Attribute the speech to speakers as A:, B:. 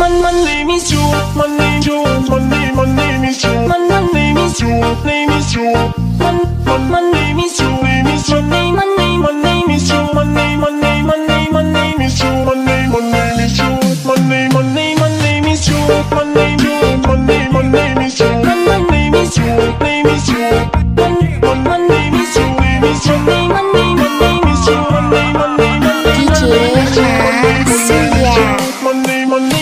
A: My name is Joe. My name Joe. My name is Joe. My name is Joe. Name is Joe. My name is Joe. Name is Joe. My name is Joe. My name is Joe. My name is Joe. My name is Joe. My name Joe. My name is Joe. My name is Joe. Name is Joe. My name is Joe. Name is Joe. My name is Joe. My name is Joe.
B: DJ หาเสียง
A: My name